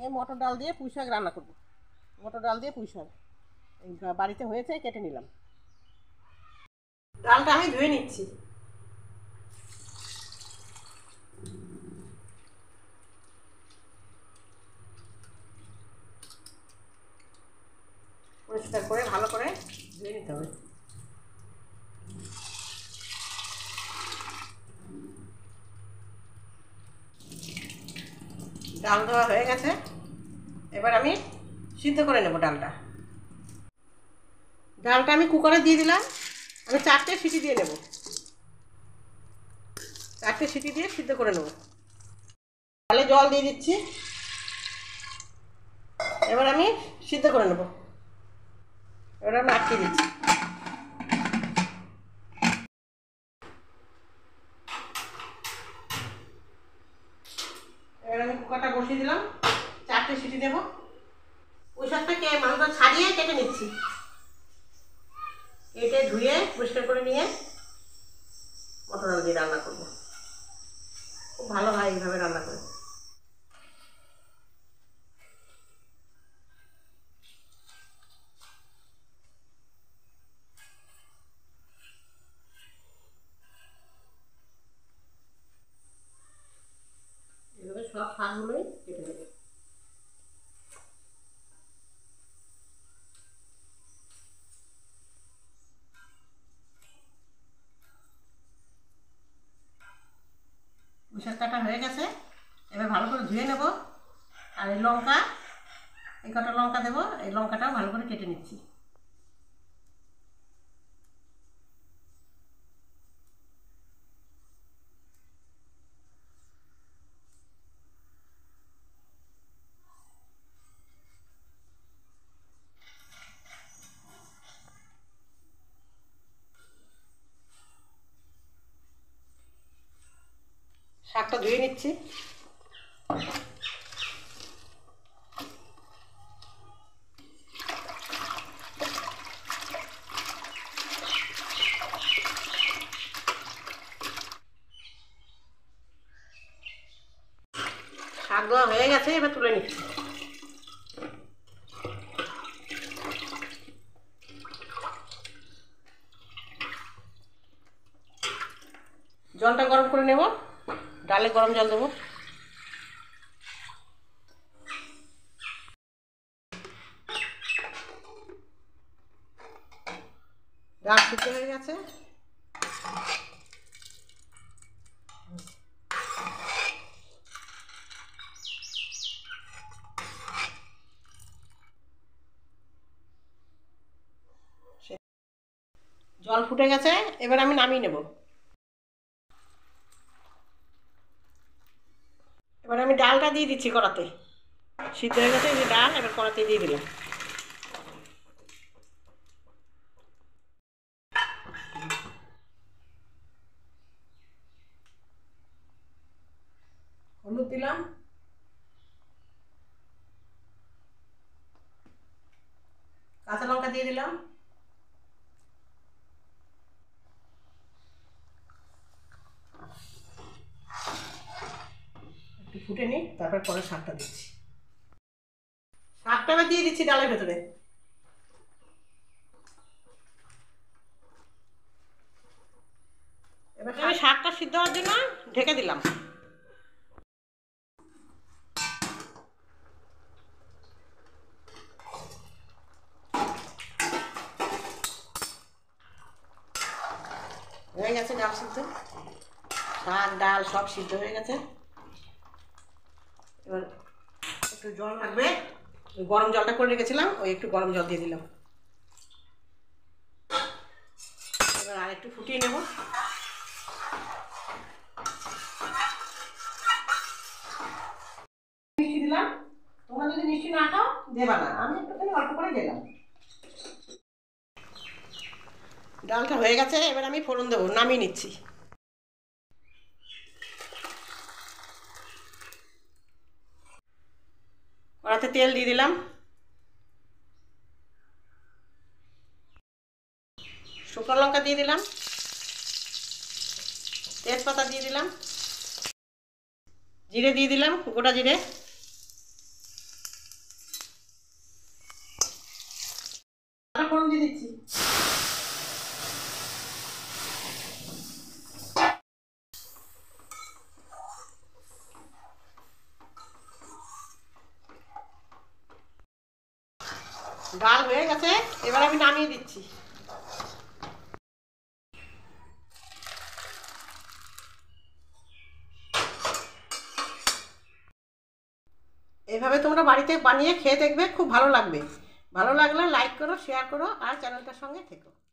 এই মটর ডাল দিয়ে পুঁই শাক রান্না করব। মটর ডাল দিয়ে পুঁই শাক এই বাড়িতে হয়েছে, কেটে নিলাম। ডালটা আমি ধুয়ে নিচ্ছি। পরিষ্কার করে ভালো করে ধুয়ে নিতে হবে। ডাল ধোয়া হয়ে গেছে, এবার আমি সিদ্ধ করে নেব ডালটা। ডালটা আমি কুকারে দিয়ে দিলাম। আমি 4টে সিটি দিয়ে নেব। 4টে সিটি দিয়ে সিদ্ধ করে নেব। ডালে জল দিয়ে দিচ্ছি। এবার আমি সিদ্ধ করে নেব। এবার আমি আটকে দিচ্ছি। এবার আমি কুকারটা বসিয়ে দিলাম। 4টে সিটি দেবো। পুঁই শাকটাকে মাংস ছাড়িয়ে কেটে নিচ্ছি। কেটে ধুয়ে পরিষ্কার করে নিয়ে মটর ডাল দিয়ে রান্না করবো। খুব ভালো হয় এইভাবে রান্না করে। এভাবে সব শাকগুলোই কেটে নেবে। পুঁই শাক কাটা হয়ে গেছে, এবার ভালো করে ধুয়ে নেব। আর এই লঙ্কা, এই কটা লঙ্কা দেবো। এই লঙ্কাটাও ভালো করে কেটে নিচ্ছি। শাকটা ধুয়ে নিচ্ছি। শাক ধোয়া হয়ে গেছে, এবার তুলে নিচ্ছি। জলটা গরম করে নেব। ডালে গরম জল দেবো। ডাল সিদ্ধ হয়ে গেছে। জল ফুটে গেছে, এবার আমি নামিয়ে নেব। এবার আমি ডালটা দিয়ে দিচ্ছি কড়াতে। সিদ্ধ হয়ে গেছে, এই যে ডাল এবার কড়াতে দিয়ে দিলাম। হলুদ দিলাম, কাঁচা লঙ্কা দিয়ে দিলাম, একটু ফুটে নিই, তারপর পরে শাকটা দিচ্ছি। শাকটা আমি দিয়ে দিচ্ছি ডালের ভেতরে। এবার আমি শাকটা সিদ্ধ হওয়ার জন্য ঢেকে দিলাম। হয়ে গেছে ডাল সিদ্ধ। শাক ডাল সব সিদ্ধ হয়ে গেছে। এবার একটু জল লাগবে। গরম জলটা করে রেখেছিলাম, ওই একটু গরম জল দিয়ে দিলাম। এবার আর একটু ফুটিয়ে নেব। মিষ্টি দিলাম। তোমরা যদি মিষ্টি না খাও দেবা না, আমি একটুখানি অল্প করে দিলাম। ডালটা হয়ে গেছে, এবার আমি ফোড়ন দেবো। নামিয়ে নিচ্ছি। কড়াতে তেল দিয়ে দিলাম। শুকনো লঙ্কা দিয়ে দিলাম, তেজপাতা দিয়ে দিলাম, জিরে দিয়ে দিলাম, গোটা জিরে, ফোড়ন দিয়ে দিচ্ছি। ডাল হয়ে গেছে, এবার আমি নামিয়ে দিচ্ছি। এভাবে তোমরা বাড়িতে বানিয়ে খেয়ে দেখবে, খুব ভালো লাগবে। ভালো লাগলে লাইক করো, শেয়ার করো আর চ্যানেলটার সঙ্গে থেকো।